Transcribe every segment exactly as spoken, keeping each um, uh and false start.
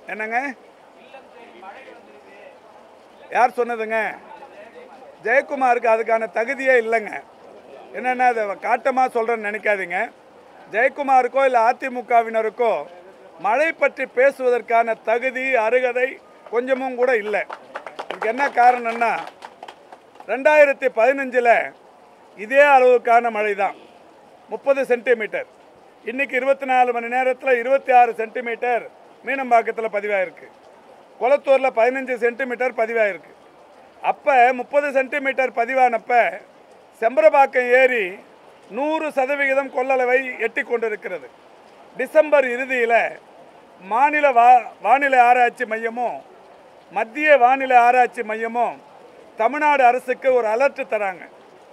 என்னங்க? யார் சொன்னதுங்க? ஜெயக்குமாருக்கு அதுக்கான தகுதியே இல்லைங்க. என்னென்னா அதை காட்டமாக சொல்கிறேன்னு நினைக்காதீங்க. ஜெயக்குமாருக்கோ இல்லை அதிமுகவினருக்கோ மழை பற்றி பேசுவதற்கான தகுதி அருகதை கொஞ்சமும் கூட இல்லை. இதுக்கு என்ன காரணம்னா, ரெண்டாயிரத்தி பதினஞ்சில் இதே அளவுக்கான மழை தான், முப்பது சென்டிமீட்டர். இன்றைக்கி இருபத்தி நாலு மணி நேரத்தில் இருபத்தி ஆறு சென்டிமீட்டர் மீனம்பாக்கத்தில் பதிவாயிருக்கு. குளத்தூரில் பதினஞ்சு சென்டிமீட்டர் பதிவாயிருக்கு. அப்போ முப்பது சென்டிமீட்டர் பதிவானப்போ செம்பரபாக்கம் ஏரி நூறு சதவிகிதம் கொள்ளளவை எட்டி கொண்டிருக்கிறது. டிசம்பர் இறுதியில் மாநில வா வானிலை ஆராய்ச்சி மையமும் மத்திய வானிலை ஆராய்ச்சி மையமும் தமிழ்நாடு அரசுக்கு ஒரு அலர்ட் தராங்க.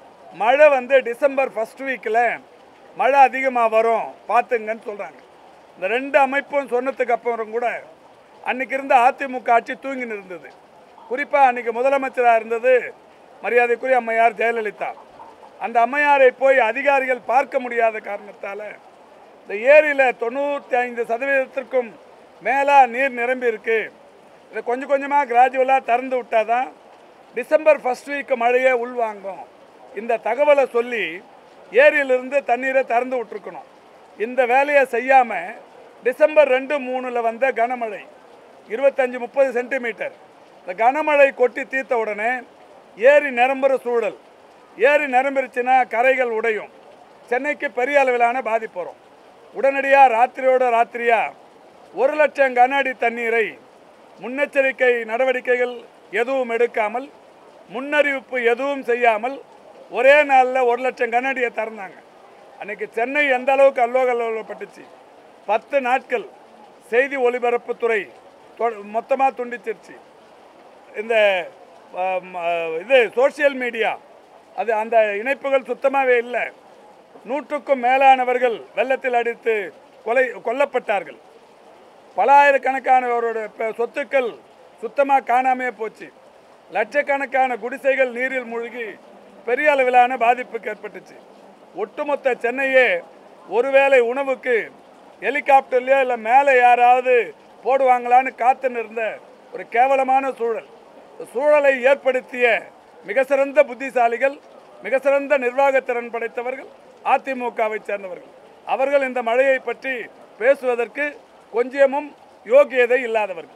மழை வந்து டிசம்பர் ஃபஸ்ட் வீக்கில் மழை அதிகமாக வரும் பார்த்துங்கன்னு சொல்கிறாங்க. இந்த ரெண்டு அமைப்பும் சொன்னதுக்கு அப்புறம் கூட அன்றைக்கி இருந்த அதிமுக ஆட்சி தூங்கின்னு இருந்தது. குறிப்பாக அன்றைக்கி முதலமைச்சராக இருந்தது மரியாதைக்குரிய அம்மையார் ஜெயலலிதா. அந்த அம்மையாரை போய் அதிகாரிகள் பார்க்க முடியாத காரணத்தால் இந்த ஏரியில் தொண்ணூற்றி ஐந்து சதவீதத்திற்கும் மேலாக நீர் நிரம்பி இருக்குது. இதை கொஞ்சம் கொஞ்சமாக கிராஜுவலாக திறந்து விட்டால் தான் டிசம்பர் ஃபஸ்ட் வீக்கு மழையே உள்வாங்கும். இந்த தகவலை சொல்லி ஏரியிலிருந்து தண்ணீரை திறந்து விட்டுருக்கணும். இந்த வேலையை செய்யாமல் டிசம்பர் ரெண்டு மூணில் வந்த கனமழை இருபத்தஞ்சி முப்பது சென்டிமீட்டர் இந்த கனமழை கொட்டி தீர்த்த உடனே ஏரி நிரம்புகிற சூழல். ஏரி நிரம்பிருச்சுன்னா கரைகள் உடையும். சென்னைக்கு பெரிய அளவிலான பாதிப்பு வரும். உடனடியாக ராத்திரியோட ராத்திரியாக ஒரு லட்சம் கன அடி தண்ணீரை முன்னெச்சரிக்கை நடவடிக்கைகள் எதுவும் எடுக்காமல், முன்னறிவிப்பு எதுவும் செய்யாமல் ஒரே நாளில் ஒரு லட்சம் கன அடியை திறந்தாங்க. அன்றைக்கி சென்னை எந்த அளவுக்கு அல்லோகல்லோலப்பட்டுச்சு. பத்து நாட்கள் செய்தி ஒலிபரப்புத்துறை மொத்தமாக துண்டிச்சிருச்சு. இந்த இது சோசியல் மீடியா அது அந்த இணைப்புகள் சுத்தமாகவே இல்லை. நூற்றுக்கும் மேலானவர்கள் வெள்ளத்தில் அடித்து கொலை கொல்லப்பட்டார்கள். பல ஆயிரக்கணக்கானவரோட சொத்துக்கள் சுத்தமாக காணாமே போச்சு. லட்சக்கணக்கான குடிசைகள் நீரில் மூழ்கி பெரிய அளவிலான பாதிப்புக்கு ஏற்பட்டுச்சு. ஒட்டுமொத்த சென்னையே ஒருவேளை உணவுக்கு ஹெலிகாப்டர்லையோ இல்லை மேலே யாராவது போடுவாங்களான்னு காத்துன்னு இருந்த ஒரு கேவலமான சூழல். சூழலை ஏற்படுத்திய மிக சிறந்த புத்திசாலிகள், மிக சிறந்த நிர்வாகத்திறன் படைத்தவர்கள் அதிமுகவை சேர்ந்தவர்கள். அவர்கள் இந்த மழையை பற்றி பேசுவதற்கு கொஞ்சமும் யோகியதை இல்லாதவர்கள்.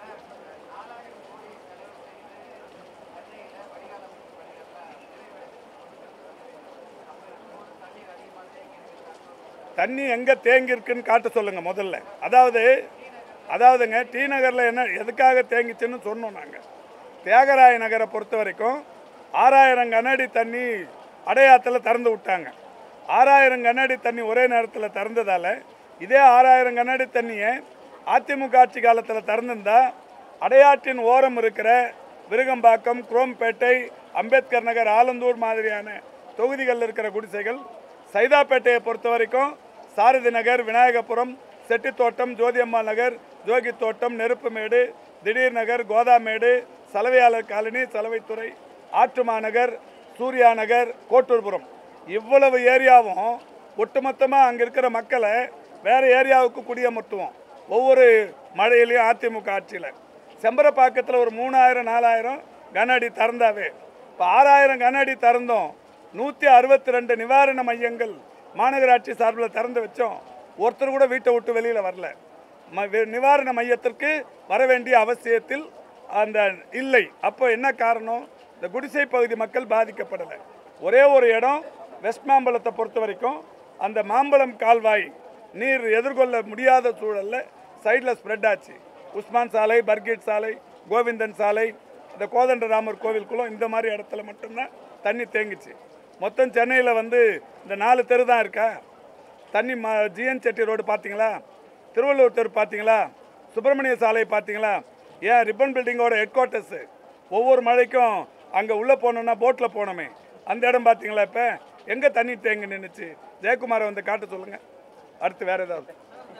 தண்ணி எங்கே தேங்கியிருக்குன்னு காட்ட சொல்லுங்கள் முதல்ல. அதாவது அதாவதுங்க டி நகரில் என்ன எதுக்காக தேங்கிச்சுன்னு சொன்னோம். நாங்கள் தியாகராய நகரை பொறுத்த வரைக்கும் ஆறாயிரம் கனஅடி தண்ணி அடையாத்தில் திறந்து விட்டாங்க. ஆறாயிரம் கனஅடி தண்ணி ஒரே நேரத்தில் திறந்ததால் இதே ஆறாயிரம் கனஅடி தண்ணியை அதிமுக ஆட்சி காலத்தில் திறந்திருந்தா அடையாற்றின் ஓரம் இருக்கிற விருகம்பாக்கம், குரோம்பேட்டை, அம்பேத்கர் நகர், ஆலந்தூர் மாதிரியான தொகுதிகளில் இருக்கிற குடிசைகள், சைதாப்பேட்டையை பொறுத்த வரைக்கும் சாரதி நகர், விநாயகபுரம், செட்டித்தோட்டம், ஜோதியம்மாள் நகர், ஜோகி தோட்டம், நெருப்புமேடு, திடீர் நகர், கோதாமேடு, சலவையாளர் காலனி, சலவைத்துறை, ஆற்றுமா நகர், சூர்யா நகர், கோட்டூர்புரம், இவ்வளவு ஏரியாவும் ஒட்டுமொத்தமாக அங்கே இருக்கிற மக்களை வேறு ஏரியாவுக்கு குடியமர்த்துவோம் ஒவ்வொரு மழையிலையும். அதிமுக ஆட்சியில் செம்பரப்பாக்கத்தில் ஒரு மூணாயிரம் நாலாயிரம் கன அடி திறந்தாவே இப்போ ஆறாயிரம் கன அடி திறந்தோம். நூற்றி அறுபத்தி ரெண்டு நிவாரண மையங்கள் மாநகராட்சி சார்பில் திறந்து வச்சோம். ஒருத்தர் கூட வீட்டை விட்டு வெளியில் வரல. நிவாரண மையத்திற்கு வர வேண்டிய அவசியத்தில் அந்த இல்லை. அப்போ என்ன காரணம்? இந்த குடிசை பகுதி மக்கள் பாதிக்கப்படலை. ஒரே ஒரு இடம் வெஸ்ட் மாம்பலத்தை பொறுத்த வரைக்கும் அந்த மாம்பலம் கால்வாய் நீர் எதிர்கொள்ள முடியாத சூழலில் சைடில் ஸ்ப்ரெட் ஆச்சு. உஸ்மான் சாலை, பர்கீட் சாலை, கோவிந்தன் சாலை, இந்த கோதண்டராமர் கோவிலுக்குள்ளும் இந்த மாதிரி இடத்துல மட்டும்தான் தண்ணி தேங்கிச்சு. மொத்தம் சென்னையில் வந்து இந்த நாலு தெரு தான் இருக்கா தண்ணி. ம ஜிஎன் செட்டி ரோடு பார்த்தீங்களா? திருவள்ளூர் தெரு பார்த்தீங்களா? சுப்பிரமணிய சாலை பார்த்தீங்களா? ஏன் ரிப்பன் பில்டிங்கோட ஹெட் குவார்ட்டர்ஸு ஒவ்வொரு மழைக்கும் அங்கே உள்ளே போனோன்னா போட்டில் போனோமே அந்த இடம் பார்த்தீங்களா? இப்போ எங்கே தண்ணி தேங்கி நின்றுச்சு? ஜெயக்குமாரை வந்து காட்ட சொல்லுங்கள். அடுத்து வேறு ஏதாவது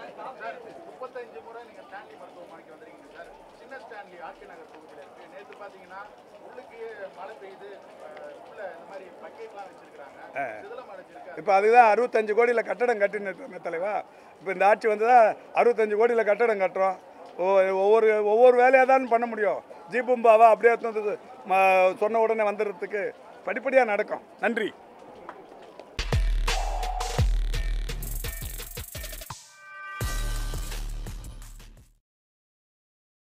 இப்போ அதுதான் அறுபத்தஞ்சு கோடியில் கட்டடம் கட்டின்னு தலைவா. இப்போ இந்த ஆட்சி வந்து தான் அறுபத்தஞ்சு கோடியில் கட்டடம் கட்டுறோம். ஒவ்வொரு ஒவ்வொரு வேலையாக தான் பண்ண முடியும். ஜீபும்பாவா அப்படியே சொன்ன உடனே வந்துடுறதுக்கு படிப்படியாக நடக்கும். நன்றி.